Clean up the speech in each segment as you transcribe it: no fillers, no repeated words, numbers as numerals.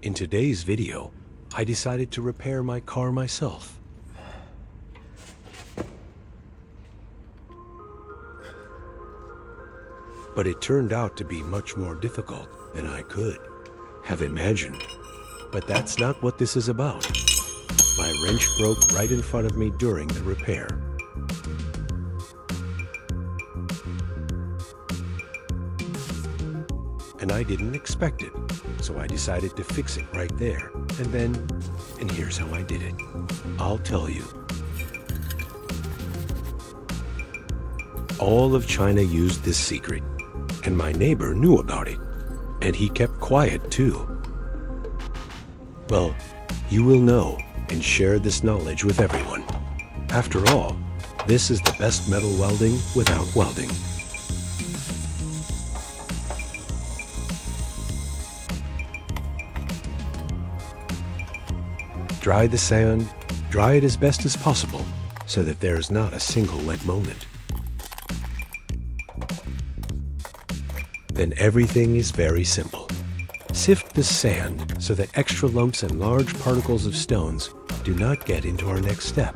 In today's video, I decided to repair my car myself. But it turned out to be much more difficult than I could have imagined. But that's not what this is about. My wrench broke right in front of me during the repair. And I didn't expect it, so I decided to fix it right there. And here's how I did it. I'll tell you. All of China used this secret, and my neighbor knew about it, and he kept quiet too. Well, you will know and share this knowledge with everyone. After all, this is the best metal welding without welding. Dry the sand, dry it as best as possible, so that there is not a single wet moment. Then everything is very simple. Sift the sand so that extra lumps and large particles of stones do not get into our next step.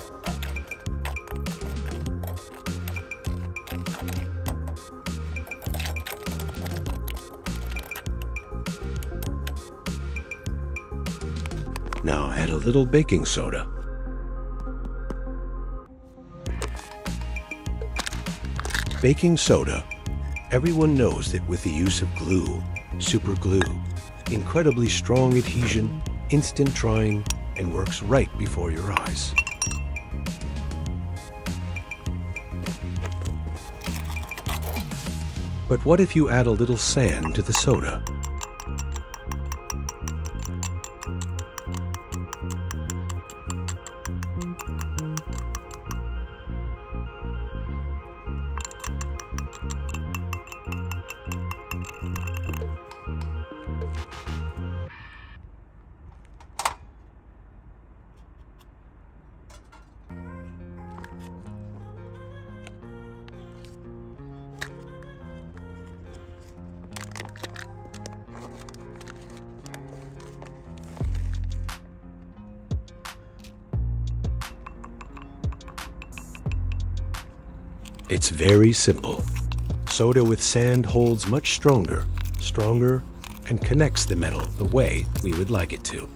Now add a little baking soda. Baking soda, everyone knows that with the use of glue, super glue, incredibly strong adhesion, instant drying, and works right before your eyes. But what if you add a little sand to the soda? It's very simple. Soda with sand holds much stronger, and connects the metal the way we would like it to.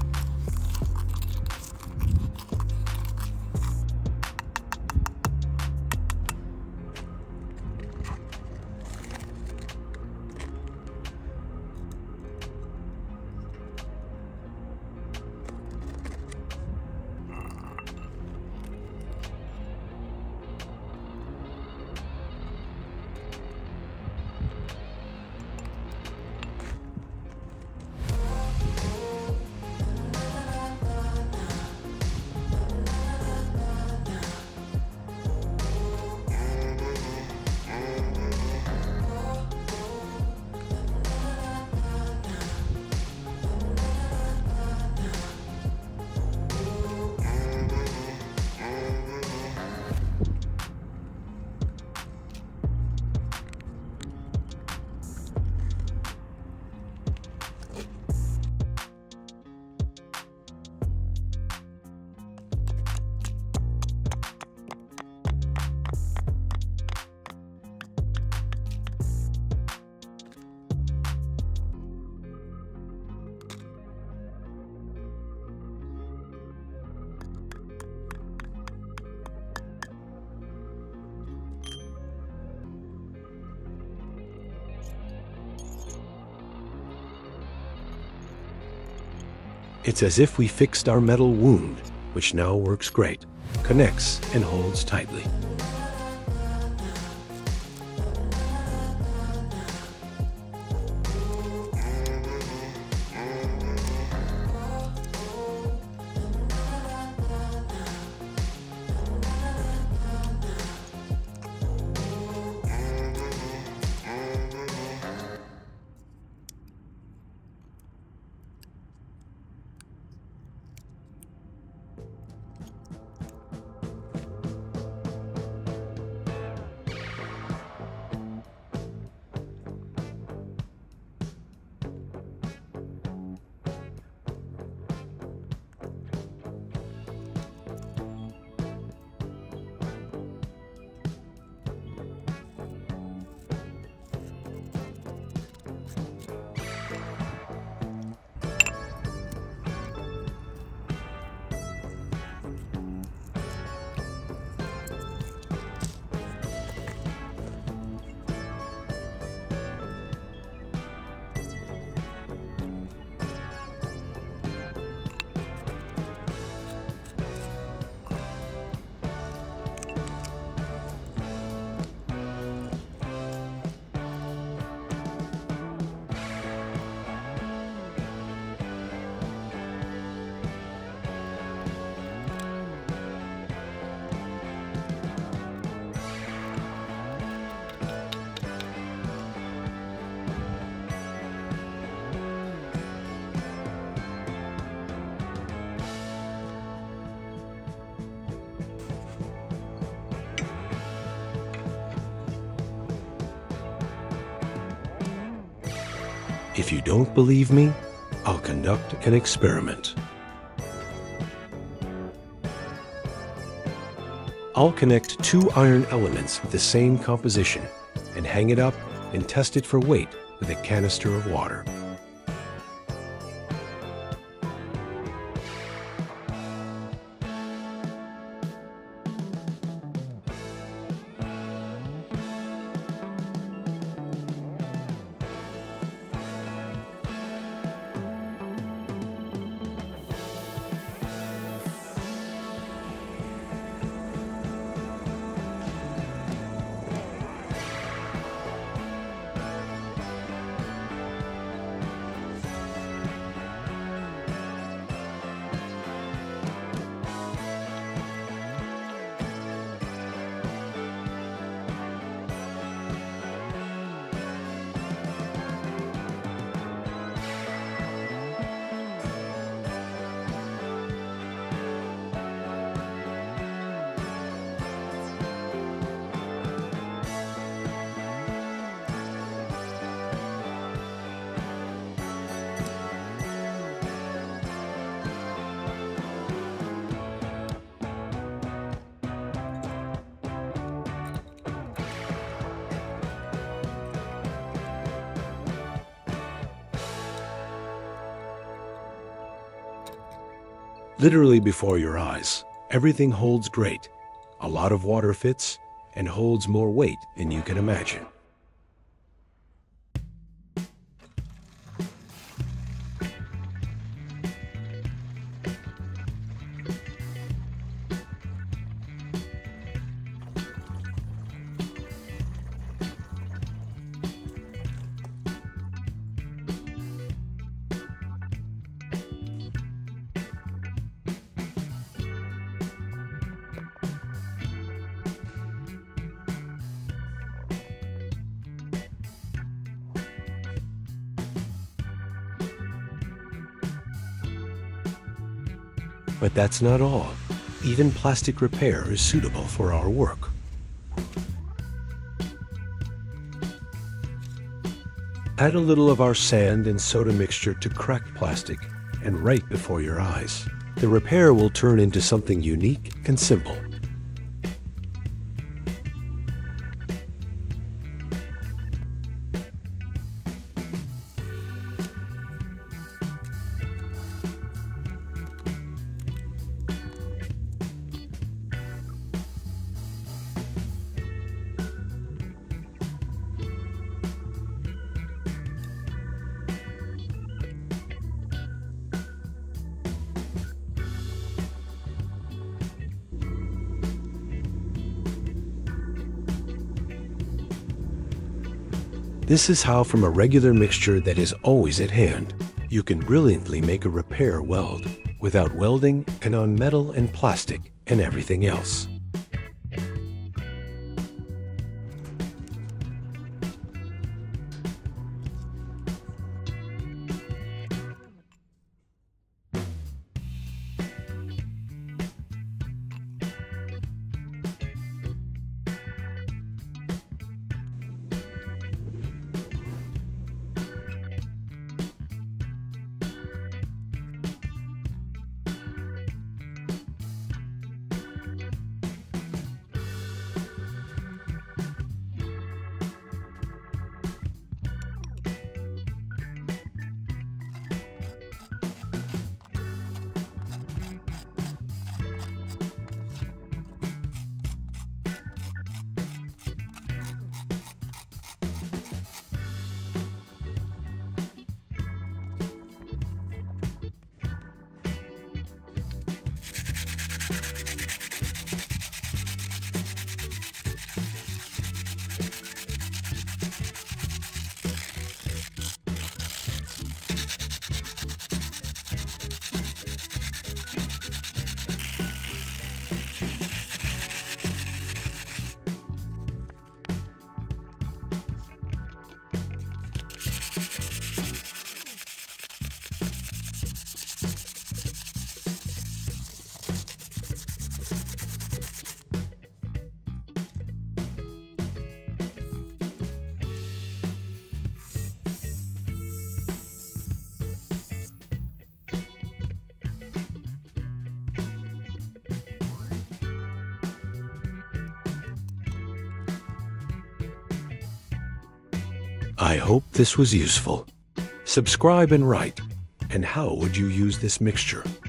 It's as if we fixed our metal wound, which now works great, connects and holds tightly. If you don't believe me, I'll conduct an experiment. I'll connect two iron elements of the same composition and hang it up and test it for weight with a canister of water. Literally before your eyes, everything holds great. A lot of water fits and holds more weight than you can imagine. But that's not all. Even plastic repair is suitable for our work. Add a little of our sand and soda mixture to cracked plastic, and right before your eyes, the repair will turn into something unique and simple. This is how, from a regular mixture that is always at hand, you can brilliantly make a repair weld without welding and on metal and plastic and everything else. I hope this was useful. Subscribe and write. And how would you use this mixture?